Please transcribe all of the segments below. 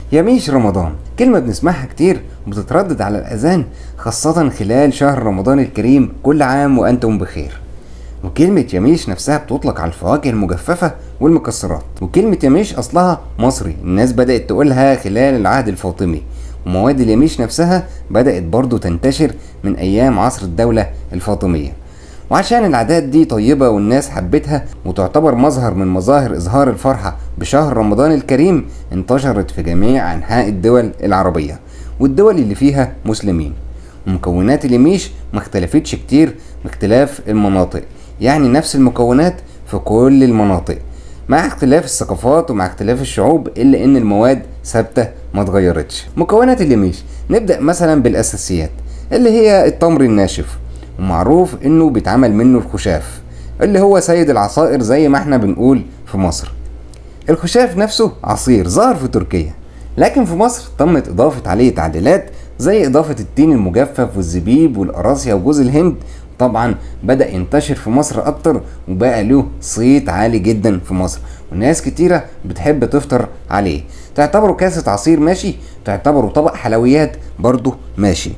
يميش رمضان كلمة بنسمعها كتير وبتتردد على الأذان، خاصة خلال شهر رمضان الكريم، كل عام وأنتم بخير. وكلمة يميش نفسها بتطلق على الفواكه المجففة والمكسرات، وكلمة يميش أصلها مصري، الناس بدأت تقولها خلال العهد الفاطمي، ومواد اليميش نفسها بدأت برضو تنتشر من أيام عصر الدولة الفاطمية. وعشان العادات دي طيبة والناس حبتها وتعتبر مظهر من مظاهر إظهار الفرحة بشهر رمضان الكريم، انتشرت في جميع أنحاء الدول العربية والدول اللي فيها مسلمين. ومكونات اليميش ما اختلفتش كتير باختلاف المناطق، يعني نفس المكونات في كل المناطق مع اختلاف الثقافات ومع اختلاف الشعوب، إلا إن المواد ثابتة ما اتغيرتش. مكونات اليميش نبدأ مثلا بالأساسيات اللي هي التمر الناشف، ومعروف انه بيتعمل منه الخشاف اللي هو سيد العصائر زي ما احنا بنقول في مصر. الخشاف نفسه عصير ظهر في تركيا، لكن في مصر تمت اضافة عليه تعديلات زي اضافة التين المجفف والزبيب والقراصية وجوز الهند. طبعا بدأ ينتشر في مصر اكتر وبقى له صيت عالي جدا في مصر، وناس كتيرة بتحب تفطر عليه. تعتبره كاسة عصير ماشي، تعتبره طبق حلويات برضه ماشي.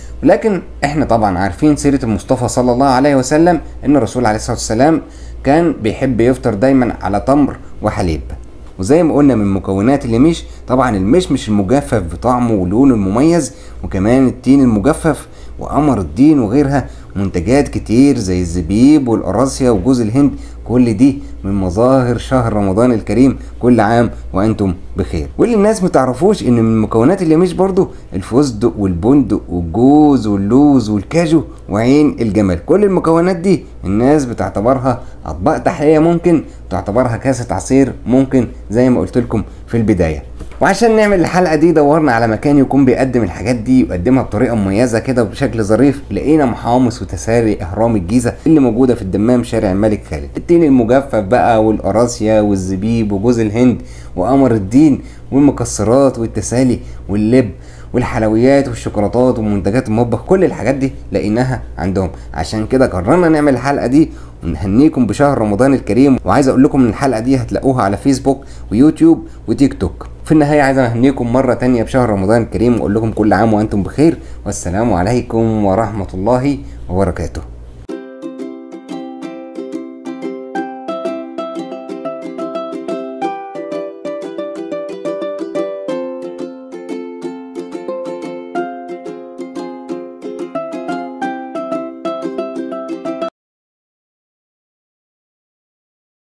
لكن احنا طبعا عارفين سيرة المصطفى صلى الله عليه وسلم ان الرسول عليه الصلاة والسلام كان بيحب يفطر دايما على تمر وحليب. وزي ما قلنا من مكونات اليميش طبعا المشمش المجفف بطعمه ولونه المميز، وكمان التين المجفف وقمر الدين وغيرها، منتجات كتير زي الزبيب والقراصية وجوز الهند، كل دي من مظاهر شهر رمضان الكريم، كل عام وانتم بخير. واللي الناس متعرفوش ان من مكونات اليميش برضو الفستق والبندق والجوز واللوز والكاجو وعين الجمل. كل المكونات دي الناس بتعتبرها اطباق تحلية، ممكن تعتبرها كاسة عصير، ممكن زي ما قلت لكم في البداية. وعشان نعمل الحلقة دي دورنا على مكان يكون بيقدم الحاجات دي ويقدمها بطريقة مميزة كده وبشكل ظريف. لقينا محامص وتساري اهرام الجيزة اللي موجودة في الدمام شارع الملك خالد. التين المجفف بقى والقراصية والزبيب وجوز الهند وقمر الدين والمكسرات والتسالي واللب والحلويات والشوكولاتات ومنتجات المطبخ، كل الحاجات دي لقيناها عندهم. عشان كده قررنا نعمل الحلقة دي ونهنيكم بشهر رمضان الكريم. وعايز اقول لكم ان الحلقة دي هتلاقوها على فيسبوك ويوتيوب وتيك توك. في النهاية عايز اهنيكم مرة تانية بشهر رمضان الكريم واقول لكم كل عام وانتم بخير، والسلام عليكم ورحمة الله وبركاته.